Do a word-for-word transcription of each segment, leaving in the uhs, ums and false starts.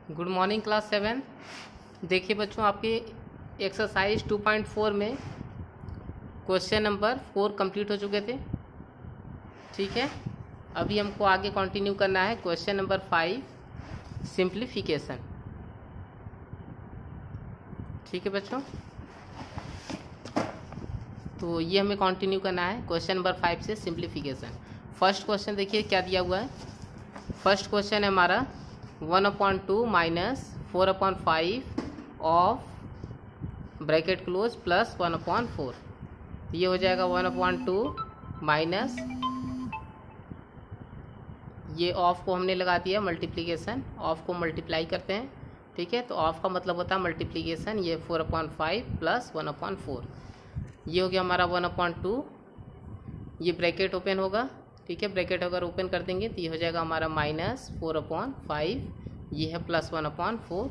Good morning class seven. देखिए बच्चों, आपके एक्सरसाइज टू पॉइंट फोर में क्वेश्चन नंबर फोर कंप्लीट हो चुके थे। ठीक है, अभी हमको आगे कंटिन्यू करना है क्वेश्चन नंबर फाइव, सिंप्लीफिकेशन। ठीक है बच्चों, तो ये हमें कंटिन्यू करना है क्वेश्चन नंबर फाइव से सिंप्लीफिकेशन। फर्स्ट क्वेश्चन देखिए क्या दिया हुआ है। फर्स्ट क्वेश्चन है हमारा one upon two minus four upon five of bracket close plus one upon four. ये हो जाएगा वन अपॉन टू माइनस, ये ऑफ को हमने लगा दिया मल्टीप्लिकेशन, ऑफ को मल्टीप्लाई करते हैं। ठीक है, तो ऑफ का मतलब होता है मल्टीप्लिकेशन। ये four upon five plus one upon four, ये हो गया हमारा वन अपॉन टू। ये ब्रैकेट ओपन होगा। ठीक है, ब्रैकेट अगर ओपन कर देंगे तो ये हो जाएगा हमारा माइनस फोर अपॉन फाइव, ये है प्लस वन अपॉन फोर।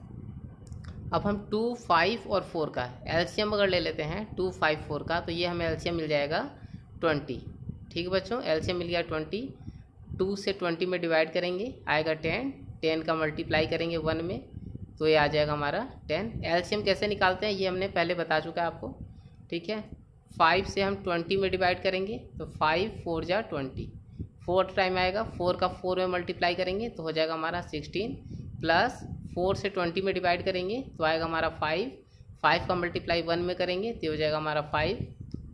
अब हम टू फाइव और फोर का एलसीएम अगर ले लेते हैं, टू फाइव फोर का, तो ये हमें एलसीएम मिल जाएगा ट्वेंटी। ठीक है बच्चों, एलसीएम मिल गया ट्वेंटी। टू से ट्वेंटी में डिवाइड करेंगे आएगा टेन, टेन का मल्टीप्लाई करेंगे वन में तो ये आ जाएगा हमारा टेन। एलसीएम कैसे निकालते हैं ये हमने पहले बता चुका है आपको। ठीक है, फाइव से हम ट्वेंटी में डिवाइड करेंगे तो फाइव फोर जा ट्वेंटी, फोर टाइम आएगा, फोर का फोर में मल्टीप्लाई करेंगे तो हो जाएगा हमारा सिक्सटीन, प्लस फोर से ट्वेंटी में डिवाइड करेंगे तो आएगा हमारा फाइव, फाइव का मल्टीप्लाई वन में करेंगे तो हो जाएगा हमारा फाइव।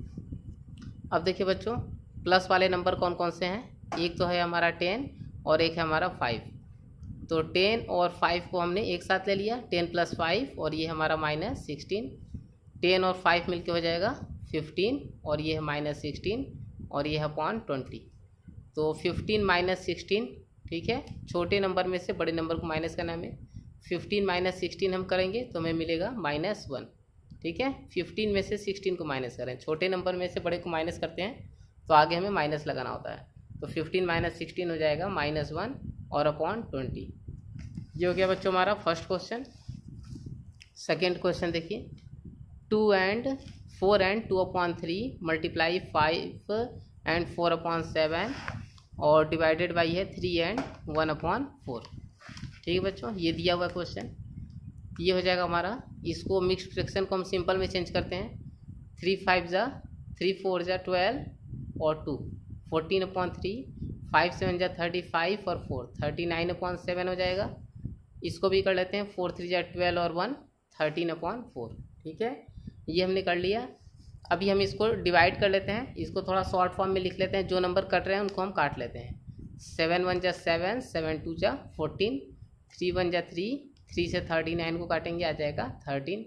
अब देखिए बच्चों, प्लस वाले नंबर कौन कौन से हैं, एक तो है हमारा टेन और एक है हमारा फाइव। तो टेन और फाइव को हमने एक साथ ले लिया, टेन प्लस फाइव, और ये हमारा माइनस सिक्सटीन। टेन और फाइव मिलके हो जाएगा फिफ्टीन, और ये है माइनस सिक्सटीन, और ये है अपॉन ट्वेंटी। तो फिफ्टीन माइनस सिक्सटीन, ठीक है, छोटे नंबर में से बड़े नंबर को माइनस करना है हमें। फिफ्टीन माइनस सिक्सटीन हम करेंगे तो हमें मिलेगा माइनस वन। ठीक है, फिफ्टीन में से सिक्सटीन को माइनस करें, छोटे नंबर में से बड़े को माइनस करते हैं तो आगे हमें माइनस लगाना होता है। तो फिफ्टीन माइनस सिक्सटीन हो जाएगा माइनस वन और अपॉन ट्वेंटी। ये हो गया बच्चों हमारा फर्स्ट क्वेश्चन। सेकेंड क्वेश्चन देखिए, two and four and two upon three multiply five and four upon seven और डिवाइडेड बाई है three and one upon four. ठीक है बच्चों, ये दिया हुआ क्वेश्चन। ये हो जाएगा हमारा, इसको मिक्स्ड फ्रैक्शन को हम सिंपल में चेंज करते हैं। थ्री फाइव जा थ्री फोर जा ट्वेल्व और two fourteen upon three, five seven जा थर्टी फाइव और four thirty nine upon seven हो जाएगा। इसको भी कर लेते हैं, फोर थ्री जा ट्वेल्व और वन थर्टीन अपॉन फोर। ठीक है, ये हमने कर लिया। अभी हम इसको डिवाइड कर लेते हैं, इसको थोड़ा शॉर्ट फॉर्म में लिख लेते हैं, जो नंबर कट रहे हैं उनको हम काट लेते हैं। सेवन वन जा सेवन, सेवन टू जा फोर्टीन, थ्री वन जा थ्री, थ्री से थर्टी नाइन को काटेंगे आ जाएगा थर्टीन।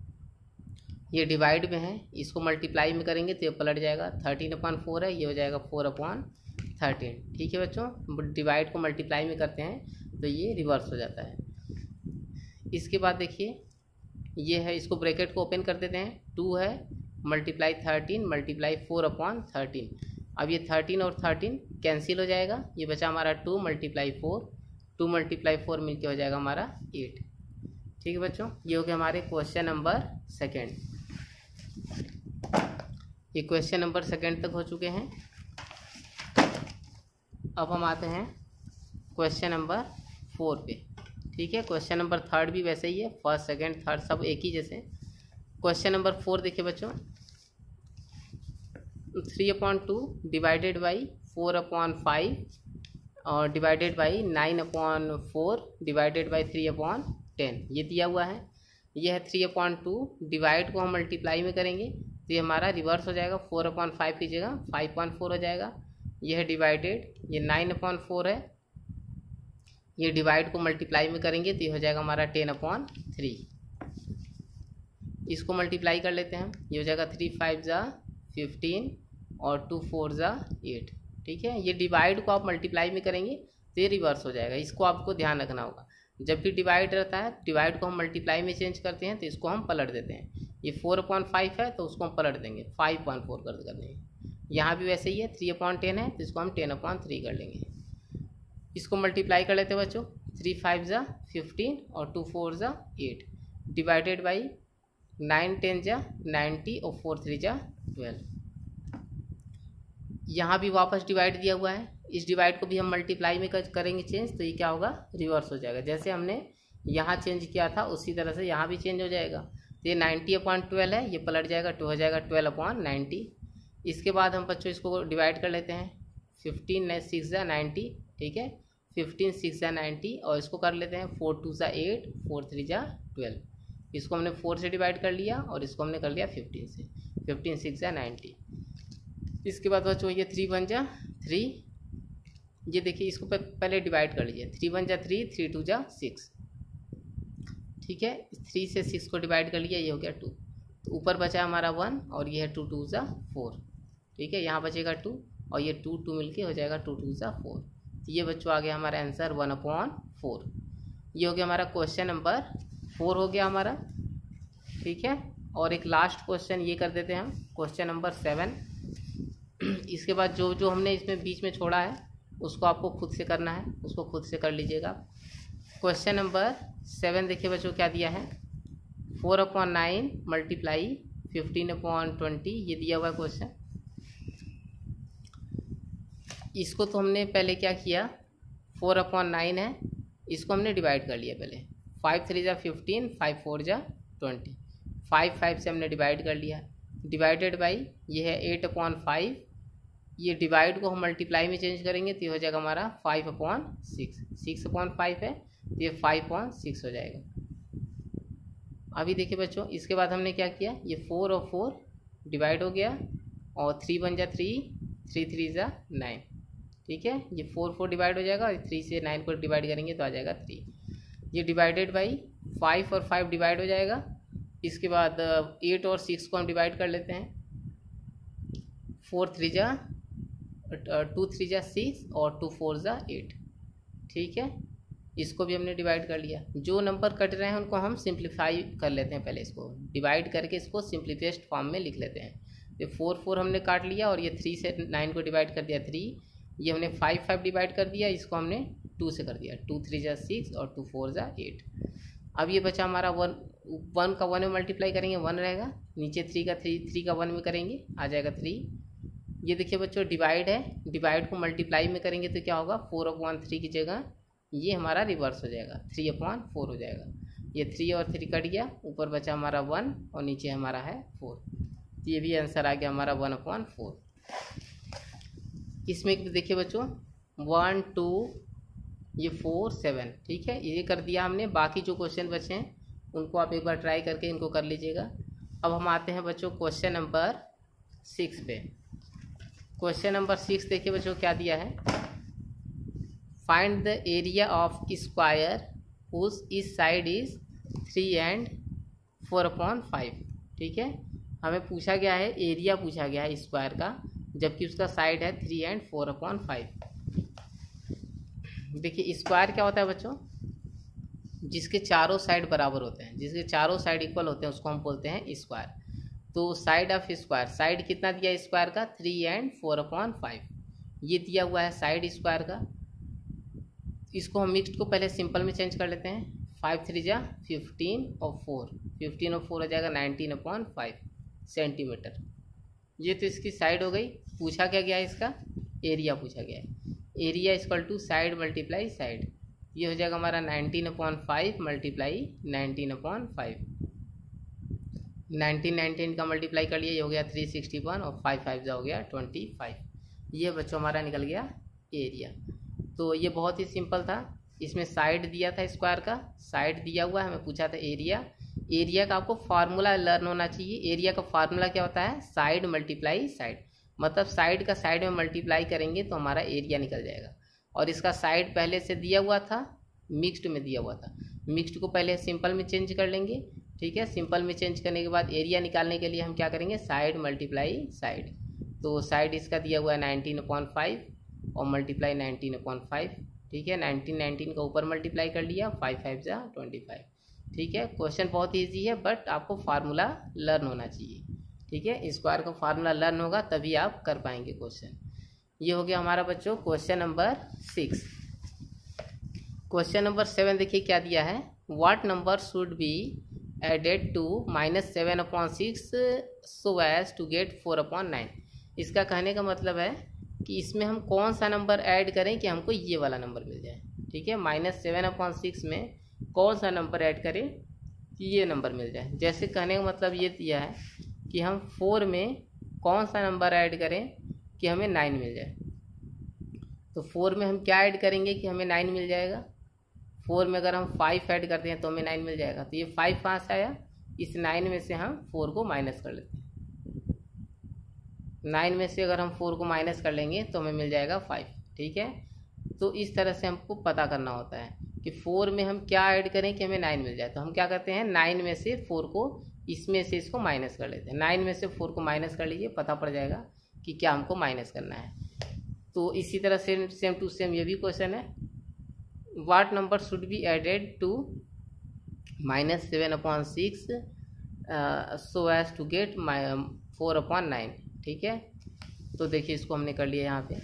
ये डिवाइड में है, इसको मल्टीप्लाई में करेंगे तो ये पलट जाएगा, थर्टीन अपॉन फोर है, ये हो जाएगा फोर अपॉन थर्टीन। ठीक है बच्चों, डिवाइड को मल्टीप्लाई में करते हैं तो ये रिवर्स हो जाता है। इसके बाद देखिए, ये है, इसको ब्रैकेट को ओपन कर देते हैं। टू है multiply thirteen multiply four upon thirteen. अब ये थर्टीन और थर्टीन कैंसिल हो जाएगा, ये बचा हमारा two multiply four, two multiply four मिलके हो जाएगा हमारा एट। ठीक है बच्चों, ये हो गया हमारे क्वेश्चन नंबर सेकेंड। ये क्वेश्चन नंबर सेकेंड तक हो चुके हैं। अब हम आते हैं क्वेश्चन नंबर फोर पे। ठीक है, क्वेश्चन नंबर थर्ड भी वैसे ही है, फर्स्ट सेकंड थर्ड सब एक ही जैसे। क्वेश्चन नंबर फोर देखिए बच्चों, three upon two divided by four upon five और divided by nine upon four divided by three upon ten, ये दिया हुआ है। ये है थ्री अपॉन टू, डिवाइड को हम मल्टीप्लाई में करेंगे तो ये हमारा रिवर्स हो जाएगा, फोर अपॉन फाइव की जगह फाइव अपॉन फोर हो जाएगा। ये है डिवाइडेड, ये नाइन अपॉन फोर है, ये डिवाइड को मल्टीप्लाई में करेंगे तो ये हो जाएगा हमारा टेन अपॉन थ्री। इसको मल्टीप्लाई कर लेते हैं, ये हो जाएगा थ्री फाइव ज़ा फिफ्टीन और टू फोर ज़ा एट। ठीक है, ये डिवाइड को आप मल्टीप्लाई में करेंगे तो ये रिवर्स हो जाएगा, इसको आपको ध्यान रखना होगा। जब भी डिवाइड रहता है, डिवाइड को हम मल्टीप्लाई में चेंज करते हैं तो इसको हम पलट देते हैं। ये फोर अपॉन फाइव है तो उसको हम पलट देंगे, फाइव अपॉन फोर कर देंगे। यहाँ भी वैसे ही है, थ्री अपॉन टेन है तो इसको हम टेन अपॉन थ्री कर लेंगे। इसको मल्टीप्लाई कर लेते हैं बच्चों, थ्री फाइव ज़ा फिफ्टीन और टू फोर ज़ा eight, divided by nine ten ज़ा नाइन्टी और फोर थ्री ज़ा ट्वेल्व। यहाँ भी वापस डिवाइड दिया हुआ है, इस डिवाइड को भी हम मल्टीप्लाई में करेंगे चेंज, तो ये क्या होगा, रिवर्स हो जाएगा। जैसे हमने यहाँ चेंज किया था उसी तरह से यहाँ भी चेंज हो जाएगा। तो ये नाइन्टी अपॉन ट्वेल्व है, ये पलट जाएगा, टू हो जाएगा ट्वेल्व अपॉन नाइन्टी। इसके बाद हम बच्चों इसको डिवाइड कर लेते हैं, फिफ्टीन सिक्स ज़ा नाइन्टी, ठीक है, फिफ्टीन सिक्स ज़ा नाइन्टी, और इसको कर लेते हैं फोर टू ज़ा एट, फोर थ्री ज़ा ट्वेल्व। इसको हमने फोर से डिवाइड कर लिया और इसको हमने कर लिया फिफ्टीन से, फिफ्टीन सिक्स ज़ा नाइन्टी। इसके बाद बच्चों ये थ्री वन जा थ्री, ये देखिए इसको पहले डिवाइड कर लीजिए, थ्री वन जा थ्री, थ्री टू जा सिक्स, ठीक है, थ्री से सिक्स को डिवाइड कर लिया, ये हो गया टू। तो ऊपर बचा हमारा वन और ये है टू टू ज़ा फोर, ठीक है, यहाँ बचेगा टू और ये टू टू मिलके हो जाएगा टू टू ज़ा फोर। तो ये बच्चों आ गया हमारा आंसर वन अपॉन फोर। ये हो गया हमारा क्वेश्चन नंबर फोर हो गया हमारा, ठीक है। और एक लास्ट क्वेश्चन ये कर देते हैं हम, क्वेश्चन नंबर सेवन। इसके बाद जो जो हमने इसमें बीच में छोड़ा है उसको आपको खुद से करना है, उसको खुद से कर लीजिएगा। क्वेश्चन नंबर सेवन देखिए बच्चों क्या दिया है, four upon nine multiply fifteen upon twenty, ये दिया हुआ है क्वेश्चन। इसको तो हमने पहले क्या किया, फोर अपॉन नाइन है, इसको हमने डिवाइड कर लिया पहले, फाइव थ्री जा फिफ्टीन, फाइव फोर जा ट्वेंटी, फाइव फाइव से हमने डिवाइड कर लिया, डिवाइडेड बाई ये है एट अपॉन फाइव, ये डिवाइड को हम मल्टीप्लाई में चेंज करेंगे तो ये हो जाएगा हमारा five upon six, six upon five है तो ये फाइव अपॉन सिक्स हो जाएगा। अभी देखिए बच्चों इसके बाद हमने क्या किया, ये फोर और फोर डिवाइड हो गया और थ्री वन जा थ्री, थ्री थ्री जा नाइन, ठीक है, ये फोर फोर डिवाइड हो जाएगा और थ्री से नाइन को डिवाइड करेंगे तो आ जाएगा थ्री। ये डिवाइडेड बाई फाइव और फाइव डिवाइड हो जाएगा। इसके बाद एट और सिक्स को हम डिवाइड कर लेते हैं, फोर थ्री जा टू थ्री जा सिक्स और टू फोर जा एट, ठीक है, इसको भी हमने डिवाइड कर लिया। जो नंबर कट रहे हैं उनको हम सिंप्लीफाई कर लेते हैं, पहले इसको डिवाइड करके इसको सिंप्लीफाइड फॉर्म में लिख लेते हैं। ये फोर फोर हमने काट लिया और ये थ्री से नाइन को डिवाइड कर दिया थ्री, ये हमने फाइव फाइव डिवाइड कर दिया, इसको हमने टू से कर दिया, टू थ्री जा सिक्स और टू फोर जा एट। अब ये बचा हमारा वन, वन का वन में मल्टीप्लाई करेंगे वन रहेगा, नीचे थ्री का थ्री, थ्री का वन में करेंगे आ जाएगा थ्री। ये देखिए बच्चों डिवाइड है, डिवाइड को मल्टीप्लाई में करेंगे तो क्या होगा, फोर अपॉन थ्री की जगह ये हमारा रिवर्स हो जाएगा, थ्री अपॉन फोर हो जाएगा। ये थ्री और थ्री कट गया, ऊपर बचा हमारा वन और नीचे हमारा है फोर, तो ये भी आंसर आ गया हमारा वन अपॉन फोर। इसमें देखिए बच्चों वन टू ये फोर सेवन, ठीक है, ये कर दिया हमने। बाकी जो क्वेश्चन बचे हैं उनको आप एक बार ट्राई करके इनको कर लीजिएगा। अब हम आते हैं बच्चों क्वेश्चन नंबर सिक्स पे। क्वेश्चन नंबर सिक्स देखिए बच्चों क्या दिया है, find the area of square whose is side is three and four upon five, ठीक है, हमें पूछा गया है एरिया पूछा गया है स्क्वायर का, जबकि उसका साइड है three and four upon five. देखिए स्क्वायर क्या होता है बच्चों, जिसके चारों साइड बराबर होते हैं, जिसके चारों साइड इक्वल होते हैं उसको हम बोलते हैं स्क्वायर। तो साइड ऑफ स्क्वायर, साइड कितना दिया स्क्वायर का, three and four upon five, ये दिया हुआ है साइड स्क्वायर का। इसको हम मिक्स्ड को पहले सिंपल में चेंज कर लेते हैं, फाइव थ्री जा फिफ्टीन और फोर, फिफ्टीन और फोर हो जाएगा नाइनटीन अपॉन फाइव सेंटीमीटर। ये तो इसकी साइड हो गई। पूछा क्या गया है, इसका एरिया पूछा गया है, area equal to side multiply side, ये हो जाएगा हमारा nineteen upon five multiply nineteen upon five, nineteen nineteen का मल्टीप्लाई कर लिया, ये हो गया थ्री सिक्सटी वन और फाइव फाइव जा हो गया ट्वेंटी फाइव। ये बच्चों हमारा निकल गया एरिया। तो ये बहुत ही सिंपल था। इसमें साइड दिया था स्क्वायर का, साइड दिया हुआ है, हमें पूछा था एरिया। एरिया का आपको फार्मूला लर्न होना चाहिए। एरिया का फार्मूला क्या होता है, साइड मल्टीप्लाई साइड, मतलब साइड का साइड में मल्टीप्लाई करेंगे तो हमारा एरिया निकल जाएगा। और इसका साइड पहले से दिया हुआ था, मिक्स्ड में दिया हुआ था, मिक्स्ड को पहले सिंपल में चेंज कर लेंगे, ठीक है। सिंपल में चेंज करने के बाद एरिया निकालने के लिए हम क्या करेंगे, साइड मल्टीप्लाई साइड। तो साइड इसका दिया हुआ है नाइनटीन अपॉन फाइव और मल्टीप्लाई नाइनटीन अपॉन फाइव, ठीक है। नाइनटीन नाइनटीन का ऊपर मल्टीप्लाई कर लिया, फाइव फाइव जा ट्वेंटी फाइव, ठीक है। क्वेश्चन बहुत ईजी है, बट आपको फार्मूला लर्न होना चाहिए, ठीक है। स्क्वायर का फार्मूला लर्न होगा तभी आप कर पाएंगे क्वेश्चन। ये हो गया हमारा बच्चों question number six. Question number seven देखिए क्या दिया है, what number should be added to minus seven upon six so as to get four upon nine. इसका कहने का मतलब है कि इसमें हम कौन सा नंबर ऐड करें कि हमको ये वाला नंबर मिल जाए। ठीक है, माइनस सेवन अपॉन सिक्स में कौन सा नंबर ऐड करें कि ये नंबर मिल जाए। जैसे कहने का मतलब ये दिया है कि हम फोर में कौन सा नंबर ऐड करें कि हमें नाइन मिल जाए। तो फोर में हम क्या ऐड करेंगे कि हमें नाइन मिल जाएगा। फोर में अगर हम फाइव ऐड करते हैं तो हमें नाइन मिल जाएगा। तो ये फाइव कहाँ से आया, इस नाइन में से हम फोर को माइनस कर लेते हैं। नाइन में से अगर हम फोर को माइनस कर लेंगे तो हमें मिल जाएगा फाइव। ठीक है, तो इस तरह से हमको पता करना होता है कि फोर में हम क्या ऐड करें कि हमें नाइन मिल जाए। तो हम क्या करते हैं, नाइन में से फोर को इसमें से इसको माइनस कर लेते हैं। नाइन में से फोर को माइनस कर लीजिए, पता पड़ जाएगा कि क्या हमको माइनस करना है। तो इसी तरह से सेम टू सेम ये भी क्वेश्चन है, what number should be added to minus seven upon six so as to get four upon nine. ठीक है, तो देखिए इसको हमने कर लिया यहाँ पे।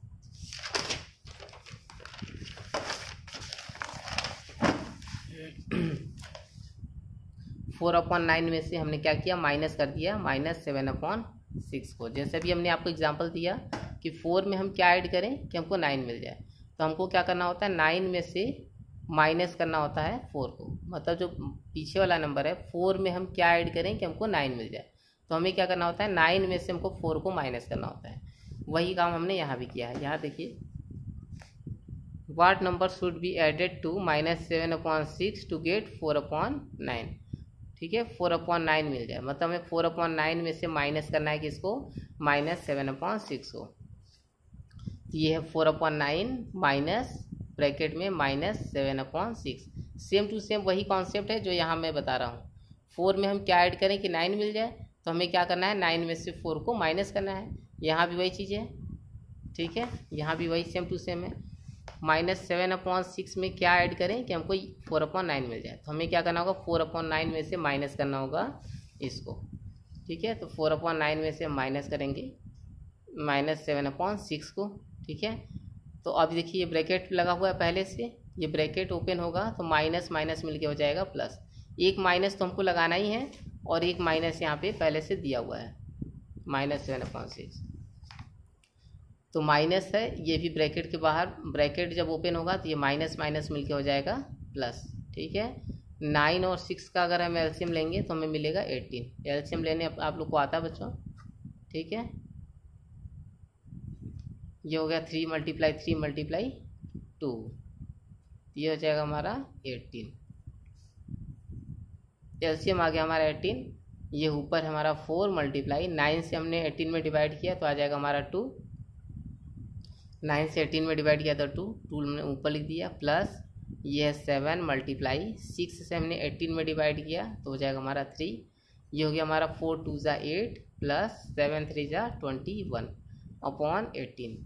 फोर अपॉन नाइन में से हमने क्या किया, माइनस कर दिया माइनस सेवन अपॉन सिक्स को। जैसे भी हमने आपको एग्जांपल दिया कि फोर में हम क्या ऐड करें कि हमको नाइन मिल जाए। तो हमको क्या करना होता है, नाइन में से माइनस करना होता है फोर को, मतलब जो पीछे वाला नंबर है फोर में हम क्या ऐड करें कि हमको नाइन मिल जाए। तो हमें क्या करना होता है, नाइन में से हमको फोर को माइनस करना होता है। वही काम हमने यहाँ भी किया है। यहाँ देखिए, what number should be added to minus seven upon six to get four upon nine. ठीक है, फोर अपॉन नाइन मिल जाए, मतलब हमें फोर अपॉन नाइन में से माइनस करना है किसको, माइनस सेवन अपॉन सिक्स को। तो ये है four upon nine minus bracket में minus seven upon six. Same to same वही कॉन्सेप्ट है जो यहाँ मैं बता रहा हूँ। फोर में हम क्या ऐड करें कि नाइन मिल जाए, तो हमें क्या करना है, नाइन में से फोर को माइनस करना है। यहाँ भी वही चीज़ है। ठीक है, यहाँ भी वही सेम टू सेम है। माइनस सेवन अपॉन सिक्स में क्या ऐड करें कि हमको फोर अपॉन नाइन मिल जाए। तो हमें क्या करना होगा, फोर अपॉन नाइन में से माइनस करना होगा इसको। ठीक है, तो फोर अपॉन नाइन में से हम माइनस करेंगे माइनस सेवन अपॉन सिक्स को। ठीक है, तो अब देखिए ये ब्रैकेट लगा हुआ है पहले से, ये ब्रैकेट ओपन होगा तो माइनस माइनस मिलके हो जाएगा प्लस। एक माइनस तो हमको लगाना ही है और एक माइनस यहाँ पे पहले से दिया हुआ है, माइनस सेवन अपॉन सिक्स। तो माइनस है, ये भी ब्रैकेट के बाहर, ब्रैकेट जब ओपन होगा तो ये माइनस माइनस मिलके हो जाएगा प्लस। ठीक है, नाइन और सिक्स का अगर हम एलसीएम लेंगे तो हमें मिलेगा एटीन। एलसीएम लेने आप लोग को आता है बच्चों। ठीक है, ये हो गया three multiply three multiply two, ये हो जाएगा हमारा एटीन। एलसीएम आ गया हमारा एटीन। ये ऊपर हमारा फोर मल्टीप्लाई नाइन से हमने एटीन में डिवाइड किया तो आ जाएगा हमारा टू। नाइन से एटीन में डिवाइड किया तो टू, टू हमने ऊपर लिख दिया प्लस ये है सेवन मल्टीप्लाई सिक्स से हमने एटीन में डिवाइड किया तो हो जाएगा हमारा थ्री। ये हो गया हमारा फोर टू ज़ा एट प्लस सेवन थ्री ज़ा ट्वेंटी वन अपॉन एटीन।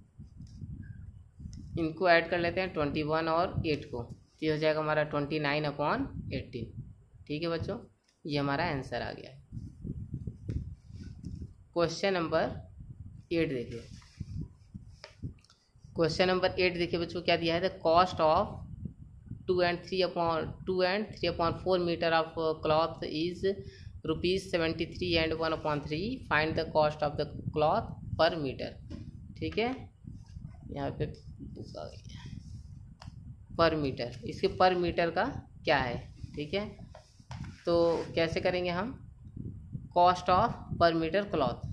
इनको ऐड कर लेते हैं ट्वेंटी वन और एट को, तो ये हो जाएगा हमारा ट्वेंटी नाइन अपॉन एटीन। ठीक है बच्चों, ये हमारा आंसर आ गया है। क्वेश्चन नंबर एट देखिए। क्वेश्चन नंबर एट देखिए बच्चों, क्या दिया है, the cost of two and three upon two and three upon four metre of cloth is rupees seventy three and one upon three, find the cost of the cloth per metre. ठीक है, यहाँ पे book आ गई है पर metre, इसके पर metre का क्या है। ठीक है, तो कैसे करेंगे हम, cost of per metre cloth.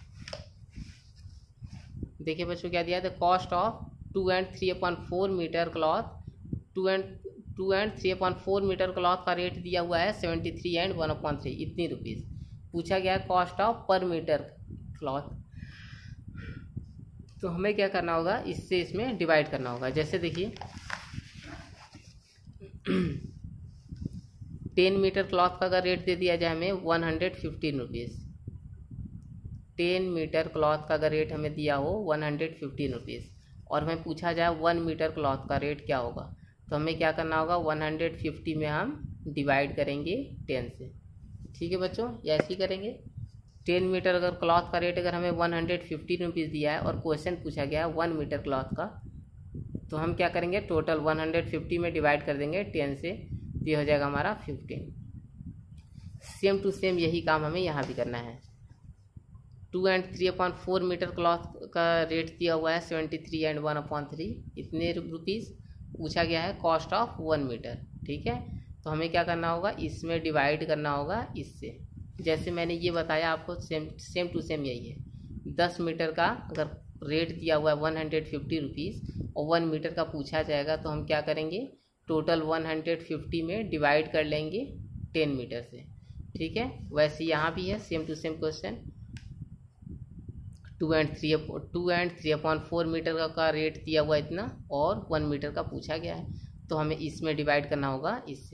देखिए बच्चों क्या दिया है, the cost of two and three upon four metre cloth, two and two and three upon four metre cloth का रेट दिया हुआ है seventy three and one upon three, इतनी रुपीज़। पूछा गया है cost of per metre cloth, तो हमें क्या करना होगा, इससे इसमें डिवाइड करना होगा। जैसे देखिए टेन मीटर क्लॉथ का अगर रेट दे दिया जाए हमें one hundred fifteen rupees, ten metre cloth का अगर रेट हमें दिया हो वन हंड्रेड फिफ्टीन रुपीज़, और हमें पूछा जाए वन मीटर क्लॉथ का रेट क्या होगा, तो हमें क्या करना होगा, वन हंड्रेड फिफ्टी में हम डिवाइड करेंगे टेन से। ठीक है बच्चों, ऐसे ही करेंगे। टेन मीटर अगर क्लॉथ का रेट अगर हमें वन हंड्रेड फिफ्टीन रुपीज़ दिया है और क्वेश्चन पूछा गया है वन मीटर क्लॉथ का, तो हम क्या करेंगे, टोटल वन हंड्रेड फिफ्टी में डिवाइड कर देंगे टेन से, तो ये हो जाएगा हमारा फिफ्टीन। सेम टू सेम यही काम हमें यहाँ भी करना है। Two and three upon four metre cloth का रेट दिया हुआ है seventy three and one upon three, इतने रुपीज़ पूछा गया है कॉस्ट ऑफ वन मीटर। ठीक है, तो हमें क्या करना होगा, इसमें डिवाइड करना होगा इससे। जैसे मैंने ये बताया आपको, सेम सेम टू सेम यही है। दस मीटर का अगर रेट दिया हुआ है वन हंड्रेड फिफ्टी रुपीज़ और वन मीटर का पूछा जाएगा, तो हम क्या करेंगे, टोटल वन हंड्रेड फिफ्टी में डिवाइड कर लेंगे टेन मीटर से। ठीक है, वैसे यहाँ भी है same to same question. Two and three two and three upon four metre का, का रेट दिया हुआ इतना और वन मीटर का पूछा गया है, तो हमें इसमें डिवाइड करना होगा इससे।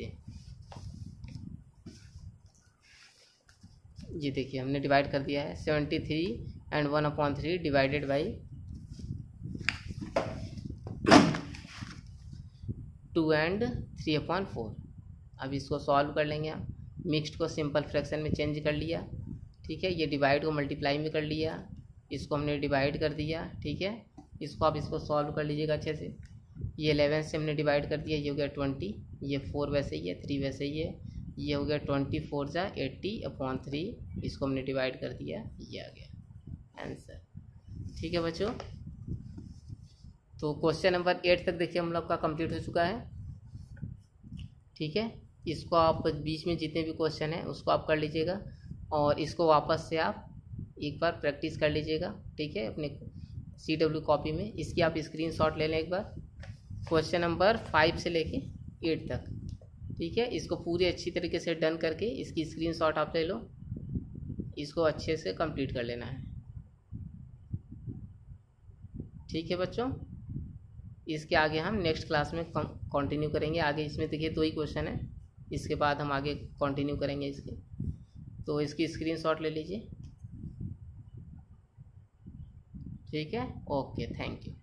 ये देखिए हमने डिवाइड कर दिया है, seventy three and one upon three divided by two and three upon four. अब इसको सॉल्व कर लेंगे हम। मिक्स्ड को सिंपल फ्रैक्शन में चेंज कर लिया। ठीक है, ये डिवाइड को मल्टीप्लाई में कर लिया, इसको हमने डिवाइड कर दिया। ठीक है, इसको आप इसको सॉल्व कर लीजिएगा अच्छे से। ये इलेवन से हमने डिवाइड कर दिया, ये हो गया ट्वेंटी, ये फोर वैसे ही है, थ्री वैसे ही है, ये हो गया ट्वेंटी फोर जा एट्टी अपॉन थ्री, इसको हमने डिवाइड कर दिया, ये आ गया आंसर। ठीक है बच्चों, तो क्वेश्चन नंबर एट तक देखिए हम लोग का कंप्लीट हो चुका है। ठीक है, इसको आप बीच में जितने भी क्वेश्चन हैं उसको आप कर लीजिएगा और इसको वापस से आप एक बार प्रैक्टिस कर लीजिएगा। ठीक है, अपने सी डब्ल्यू कॉपी में इसकी आप स्क्रीनशॉट ले लें एक बार, क्वेश्चन नंबर फाइव से लेके एट तक। ठीक है, इसको पूरी अच्छी तरीके से डन करके इसकी स्क्रीनशॉट आप ले लो, इसको अच्छे से कंप्लीट कर लेना है। ठीक है बच्चों, इसके आगे हम नेक्स्ट क्लास में कंटिन्यू करेंगे। आगे इसमें देखिए दो ही क्वेश्चन है, इसके बाद हम आगे कंटिन्यू करेंगे इसके, तो इसकी स्क्रीनशॉट ले लीजिए। ठीक है, ओके, थैंक यू।